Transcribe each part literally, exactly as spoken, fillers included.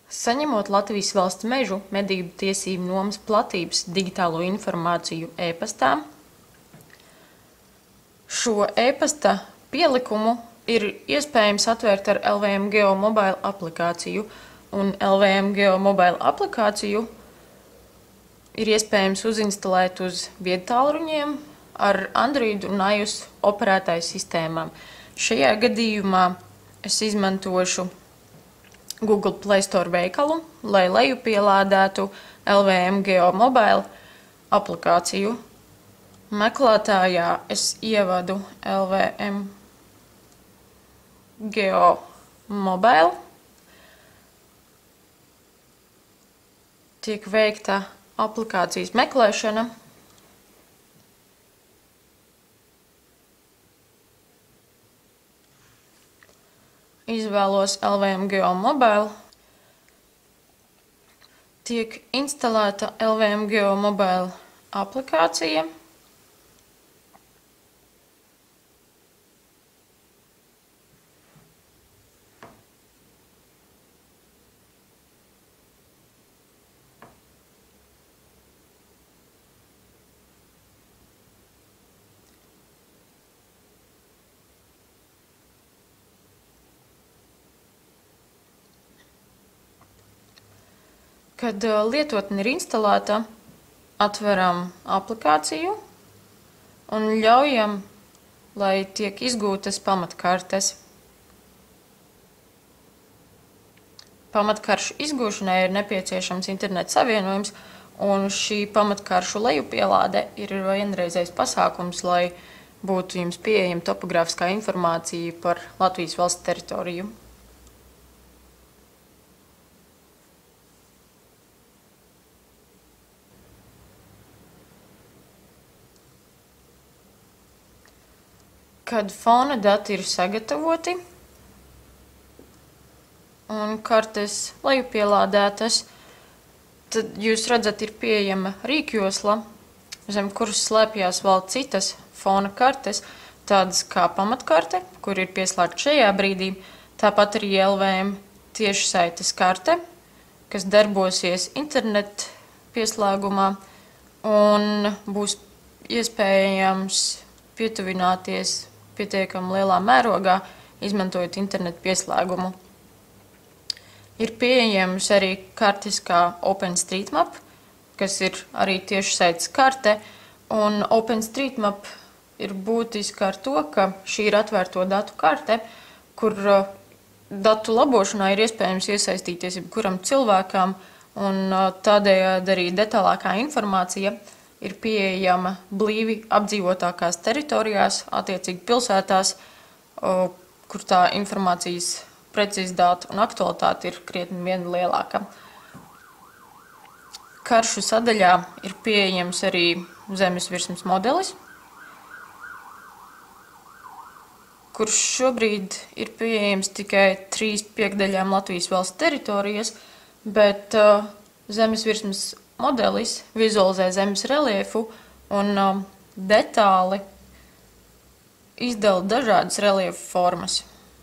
Saņemot Latvijas Valsts mežu medību tiesību nomas platības digitālo informāciju e-pastā, šo e-pasta pielikumu ir iespējams atvērt ar L V M Geo mobile aplikāciju, un L V M Geo mobile aplikāciju ir iespējams uzinstalēt uz viedtālruņiem ar Android un iOS operētāju sistēmām. Šajā gadījumā es izmantošu Google Play Store veikalu, lai lejupielādētu L V M Geo mobile aplikāciju. Meklētājā es ievadu L V M Geo mobile. Tiek veikta aplikācijas meklēšana. Izvēlos L V M Geo mobile. Tiek instalēta L V M Geo mobile aplikācija. Kad lietotne ir instalēta, atveram aplikāciju un ļaujam, lai tiek izgūtas pamatkartes. Pamatkaršu izgūšanai ir nepieciešams interneta savienojums, un šī pamatkaršu lejupielāde ir vienreizējs pasākums, lai būtu jums pieejama topogrāfiskā informācija par Latvijas valsts teritoriju. Kad fona dati ir sagatavoti un kartes lejupielādētas, tad jūs redzat, ir pieejama rīkjosla, zem kuras slēpjās vēl citas fona kartes, tādas kā pamatkarte, kur ir pieslēgta šajā brīdī, tāpat arī L V M tiešsaites karte, kas darbosies internet pieslēgumā, un būs iespējams pietuvināties pietiekami lielā mērogā, izmantojot internetu pieslēgumu. Ir pieejams arī kartes kā OpenStreetMap, kas ir arī tiešsaites karte, un OpenStreetMap ir būtiska ar to, ka šī ir atvērto datu karte, kur datu labošanā ir iespējams iesaistīties jebkuram cilvēkam, un tādējādi arī detālākā informācija ir pieejama blīvi apdzīvotākās teritorijās, attiecīgi pilsētās, kur tā informācijas precizitāte un aktualitāte ir krietni vien lielāka. Karšu sadaļā ir pieejams arī zemes virsmas modelis, kurš šobrīd ir pieejams tikai trīs piekdaļām Latvijas valsts teritorijas, bet uh, zemes virsmas modelis vizualizē zemes reliefu un um, detāli izdala dažādas reliefu formas.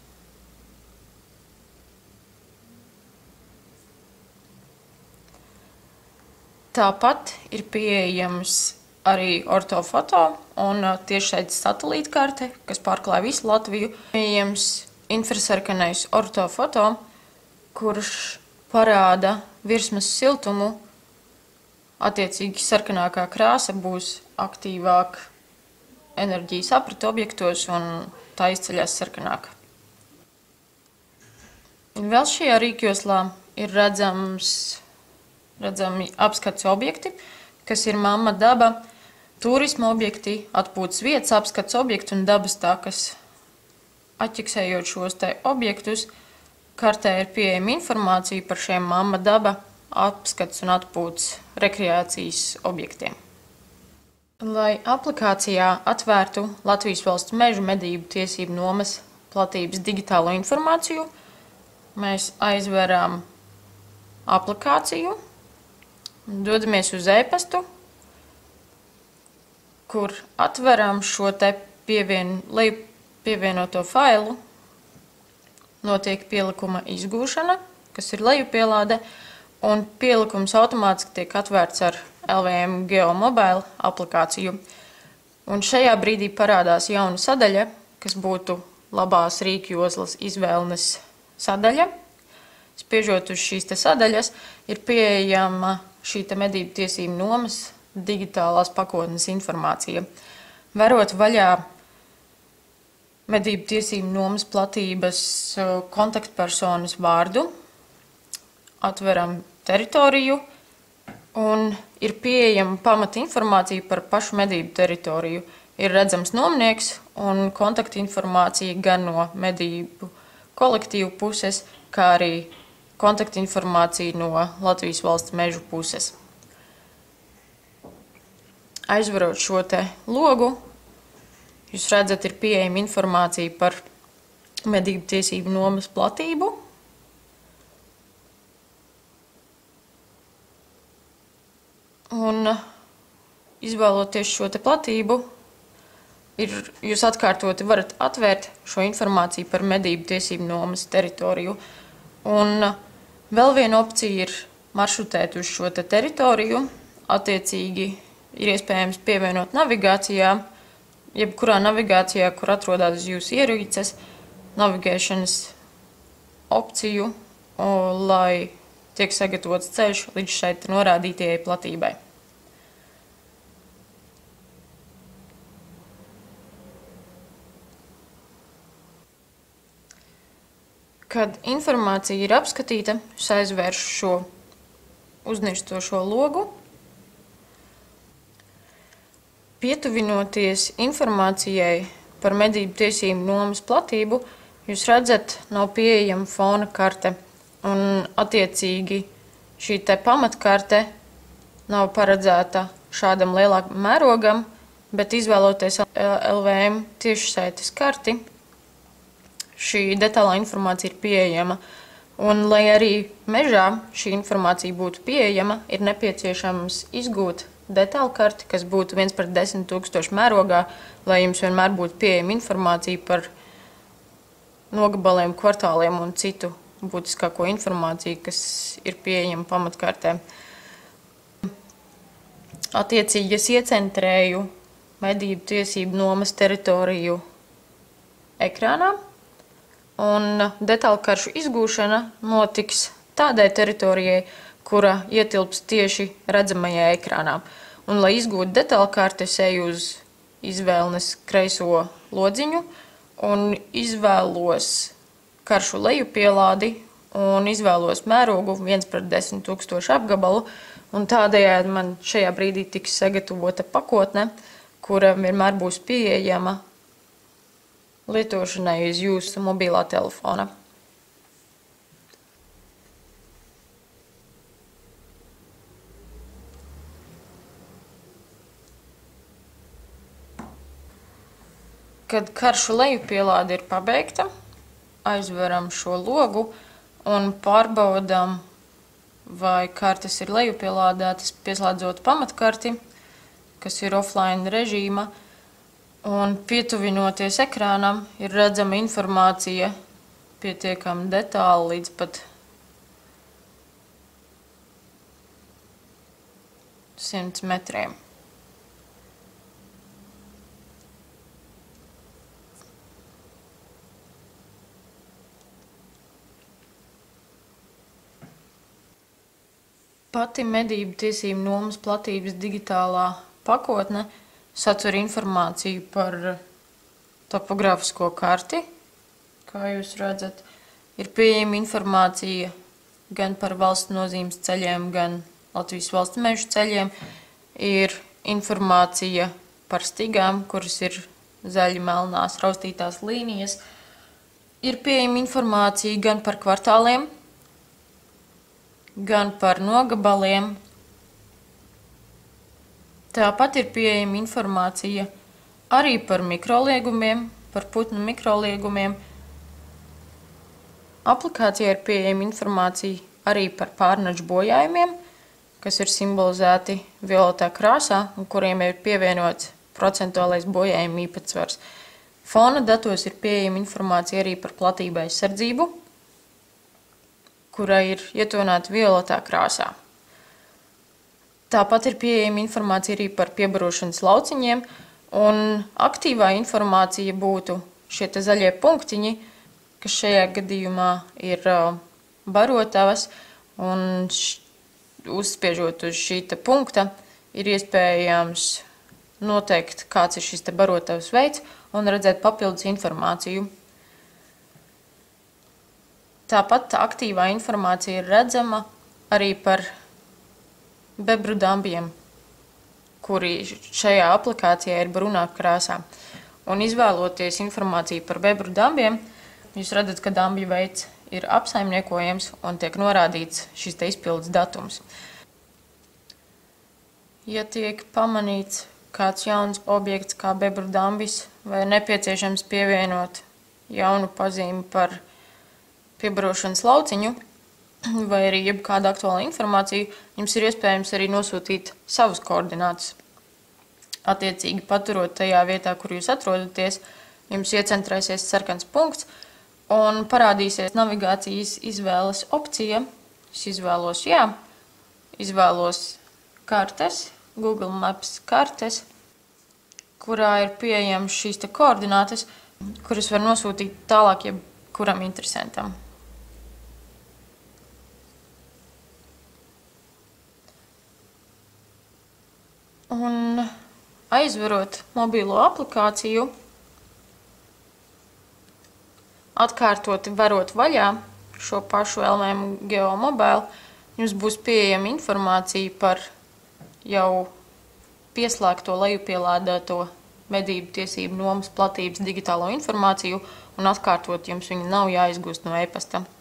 Tāpat ir pieejams arī ortofoto un uh, tiešsaites satelīta karte, kas pārklāj visu Latviju. Pieejams infrasarkanais ortofoto, kurš parāda virsmas siltumu. Attiecīgi sarkanākā krāsa būs aktīvāk enerģijas aprita objektos un tā izceļas sarkanāka. Vēl šajā rīkjoslā ir redzams, redzami apskats objekti, kas ir mamma daba, turisma objekti, atpūtas vietas apskats objekti un dabas takas. Atķiksējot šos te objektus, kartē ir pieejama informācija par šiem mamma daba apskats un atpūtas rekreācijas objektiem. Lai aplikācijā atvērtu Latvijas Valsts mežu medību tiesību nomas platības digitālo informāciju, mēs aizveram aplikāciju, dodamies uz e-pastu, kur atveram šo te pievien, pievienoto failu, notiek pielikuma izgūšana, kas ir lejupielāde, un pielikums automātiski tiek atvērts ar L V M Geomobile aplikāciju. Un šajā brīdī parādās jauna sadaļa, kas būtu labās rīkjoslas izvēles sadaļa. Spiežot uz šīs te sadaļas, ir pieejama šī te medību tiesību nomas digitālās pakotnes informācija. Verot vaļā medību tiesību nomas platības kontaktpersonas vārdu, atveram teritoriju un ir pieejama pamata informācija par pašu medību teritoriju. Ir redzams nomnieks un kontaktinformācija gan no medību kolektīvu puses, kā arī kontaktinformācija no Latvijas valsts mežu puses. Aizverot šo te logu, jūs redzat, ir pieejama informācija par medību tiesību nomas platību. Un izvēloties šo te platību, ir, jūs atkārtoti varat atvērt šo informāciju par medību tiesību nomas teritoriju. Un vēl viena opcija ir maršrutēt uz šo te teritoriju. Attiecīgi ir iespējams pievienot navigācijā, jebkurā navigācijā, kur atrodas jūsu ierīces, navigēšanas opciju, lai tiek sagatavots ceļš līdz šeit norādītajai platībai. Kad informācija ir apskatīta, es aizvēršu šo uznirstošo logu. Pietuvinoties informācijai par medību tiesību nomas platību, jūs redzat, nav pieejama fona karte. Un attiecīgi šī te pamatkarte nav paredzēta šādam lielākam mērogam, bet izvēloties L V M tiešsaites karti, šī detālā informācija ir pieejama. Un, lai arī mežā šī informācija būtu pieejama, ir nepieciešams izgūt detālu karti, kas būtu viens pret desmit tūkstoši mērogā, lai jums vienmēr būtu pieejama informācija par nogabaliem, kvartāliem un citu būtiskāko informāciju, kas ir pieejama pamatkartē. Attiecīgi es iecentrēju medību tiesību nomas teritoriju ekrānā, un detālu karšu izgūšana notiks tādai teritorijai, kura ietilps tieši redzamajā ekrānā. Un, lai izgūtu detālu karti, es eju uz izvēles kreiso lodziņu un izvēlos karšu lejupielādi un izvēlos mērogu viens pret desmit tūkstoši apgabalu. Un tādējādi man šajā brīdī tiks sagatavota pakotne, kura vienmēr būs pieejama lietošanai uz jūsu mobilā telefona. Kad karšu lejupielāde ir pabeigta, aizveram šo logu un pārbaudām, vai kartes ir lejupielādētas, pieslēdzot pamatkarti, kas ir offline režīma, un pietuvinoties ekrānam, ir redzama informācija pietiekami detāli līdz pat simts metriem. Pati medību tiesību nomas platības digitālā pakotne satver informāciju par topogrāfisko karti. Kā jūs redzat, ir pieejama informācija gan par valsts nozīmes ceļiem, gan Latvijas valsts mežu ceļiem. Ir informācija par stigām, kuras ir zaļi melnās raustītās līnijas. Ir pieejama informācija gan par kvartāliem, gan par nogabaliem. Tāpat ir pieejama informācija arī par mikroliegumiem, par putnu mikroliegumiem. Aplikācijā ir pieejama informācija arī par pārnaģu bojājumiem, kas ir simbolizēti violetā krāsā un kuriem ir pievienots procentuālais bojājuma īpatsvars. Fona datos ir pieejama informācija arī par platību aizsardzību, kura ir ietonēta violetā krāsā. Tāpat ir pieejama informācija arī par piebarošanas lauciņiem, un aktīvā informācija būtu šie te zaļie punktiņi, kas šajā gadījumā ir uh, barotavas, un š, uzspiežot uz šī te punkta, ir iespējams noteikt, kāds ir šis te barotavas veids, un redzēt papildus informāciju. Tāpat aktīvā informācija ir redzama arī par bebru dambiem, kuri šajā aplikācijā ir brūnā krāsā. Un izvēloties informāciju par bebru dambiem, jūs redzat, ka dambju veids ir apsaimniekojams un tiek norādīts šis te izpildes datums. Ja tiek pamanīts kāds jauns objekts kā bebru dambis, vai nepieciešams pievienot jaunu pazīmi par piebarošanas lauciņu, vai arī jebkāda aktuāla informācija, jums ir iespējams arī nosūtīt savus koordinātus. Attiecīgi paturot tajā vietā, kur jūs atrodaties, jums iecentrēsies sarkans punkts un parādīsies navigācijas izvēles opcija. Es izvēlos jā, izvēlos kartes, Google Maps kartes, kurā ir pieejams šīs te koordinātas, kuras var nosūtīt tālāk jebkuram interesantam. Un aizverot mobilo aplikāciju, atkārtoti verot vaļā šo pašu L M Geo Mobile, jums būs pieejama informācija par jau pieslēgto lejupielādēto medību tiesību nomas platības digitālo informāciju, un atkārtot jums viņa nav jāizgūst no e-pasta.